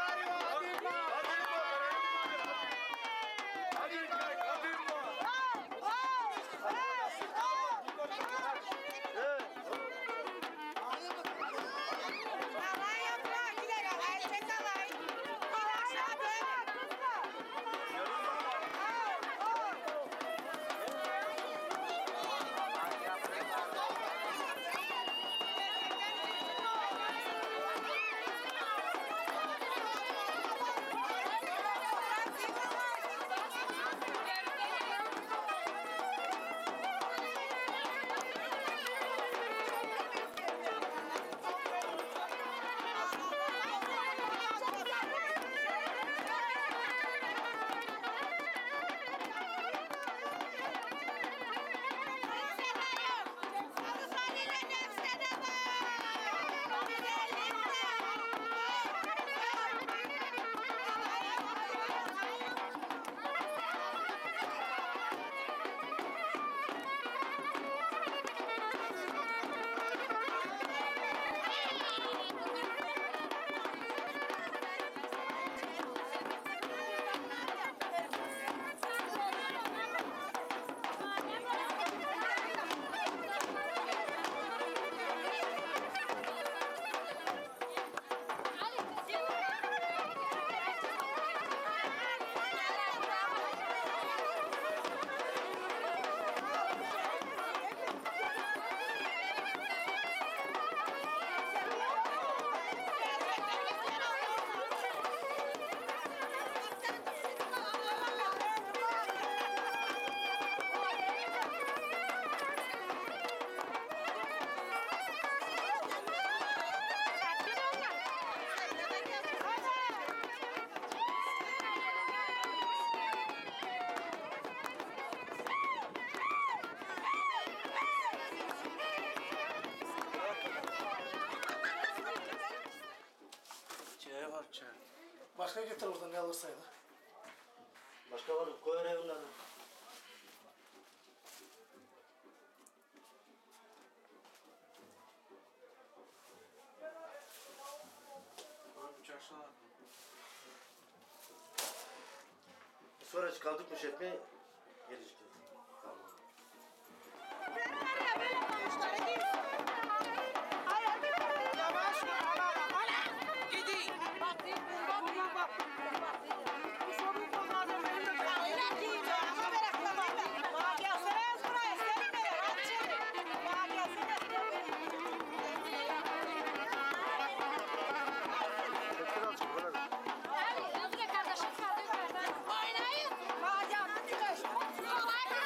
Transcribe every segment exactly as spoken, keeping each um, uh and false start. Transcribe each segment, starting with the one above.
Başka getir oradan ne alırsaydı. Başka var mı? Koy oraya onları. Sonra çıkardık bu şekli geliştirdik. Tamam. Oynayın.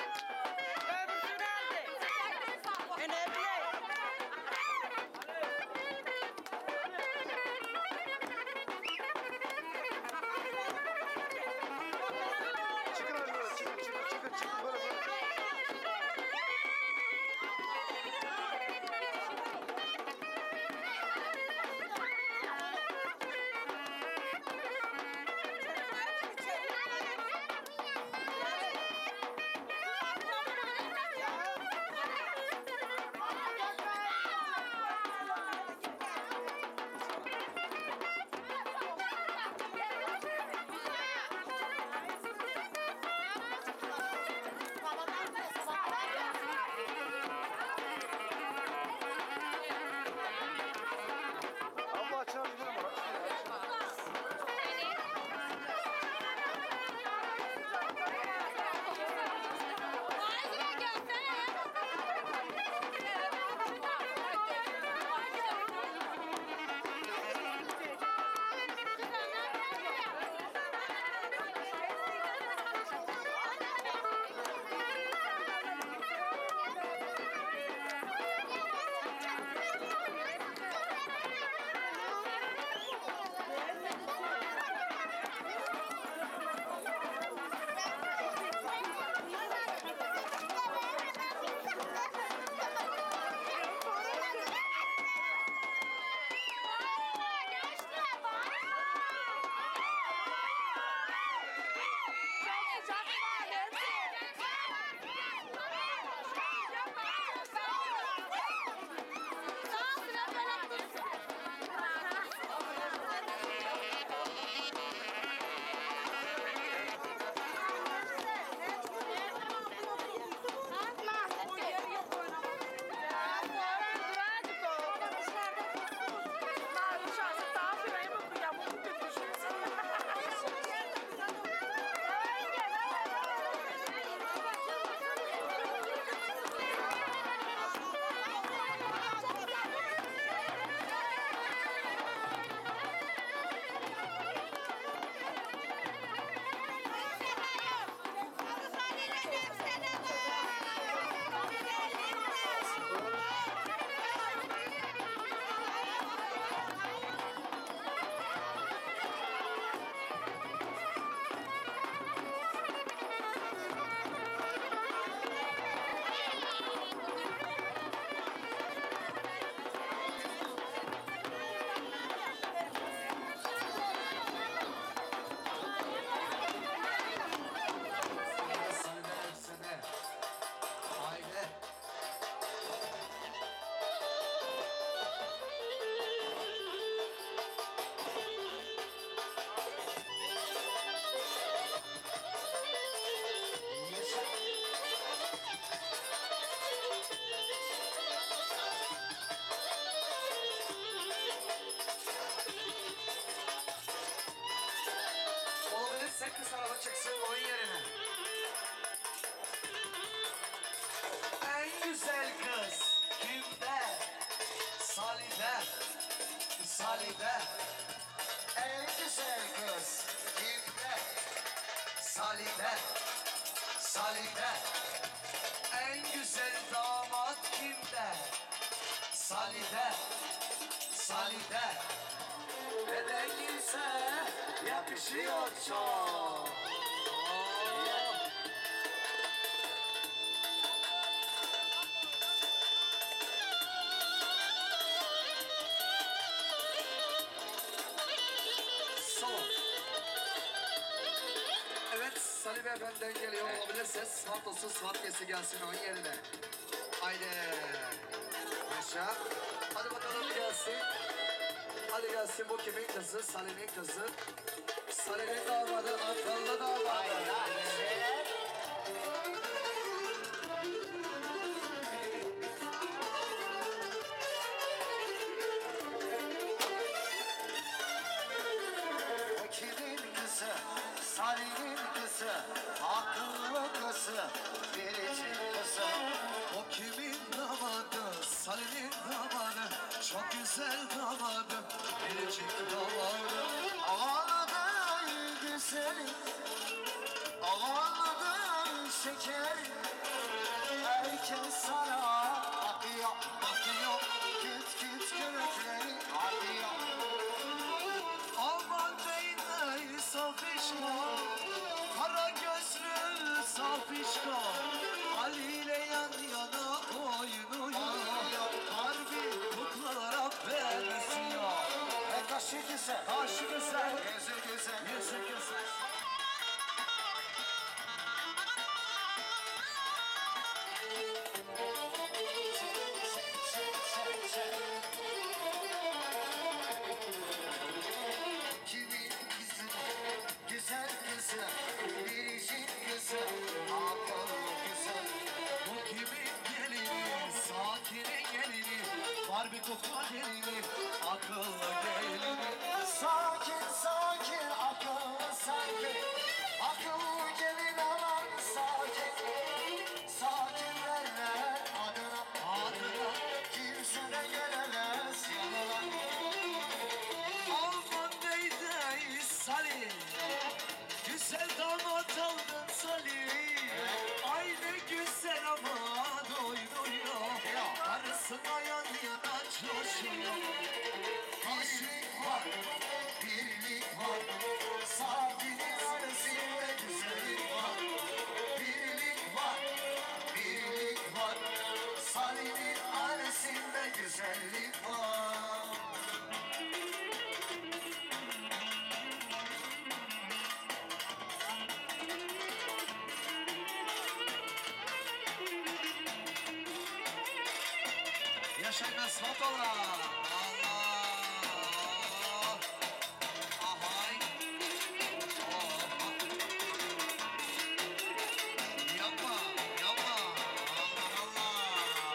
Çıkın hadi böyle, çıkın, çıkın, çıkın, çıkın, böyle, böyle. Abla açar gidelim ona. Olabilirse kız araba çıksın oyun yerine. En güzel kız kimde? Salide. Salide. En güzel kız kimde? Salide. Salide. En güzel damat kimde? Salide. Salide. Ve de kimse yakışıyor çok. Son. Evet, Salih Bey benden geliyor. Olabilirse swat olsun, swat kesi gelsin onun yerine. Haydi. Yaşa. Hadi bakalım gelsin. Hadi gelsin, bu kimin kızı? Salih'in kızı. Salih'in damadı, akıllı damadı. O kimin kızı, Salih'in kızı, akıllı kızı, biricik kızı. O kimin damadı? Salih'in damadı. Çok güzel damadı. Biricik damadı. Havalı da güzelim, havalı da şekerim. Ali ile yan yana oynuyor. Harbi kuklalara benziyor. E kaşı güzel, Kaşı güzel, yüzü güzel. yüzü güzel. Kimin kızı, güzel kızı, biricik kızı, akıllı kızı. Bu kimin gelini, sakinin gelini, Barbie kukla gelini, akıllı gelini. Sakin sakin, akıllı sakin, akıllı gelin alan sakin. Sakinlerle adına, Adına kimsene gelemez yanına. Aman neydi Salih, güzel damat aldın Salih. Ay ne güzel ama doyuruyor, karısına yan yana coşuyor. Birlik var, birlik var, sakinin arasında güzellik var. Birlik var, birlik var, Salih'in arasında güzellik var. Yaşayın asfalt ola. Allah. Ahay. Oh. Yapma, yapma. Allah Allah.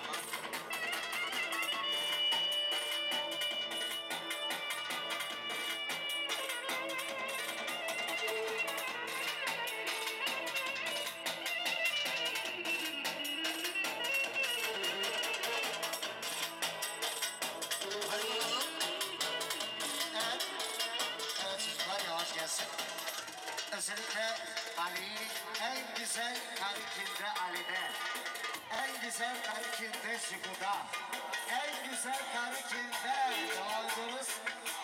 Hadi bakalım. Evet, evet çocuklar yavaş gelsin. Özellikle Ali'nin en güzel karikinde Ali'de. En güzel karikinde Şuku'da. En güzel karikinde doğduğunuz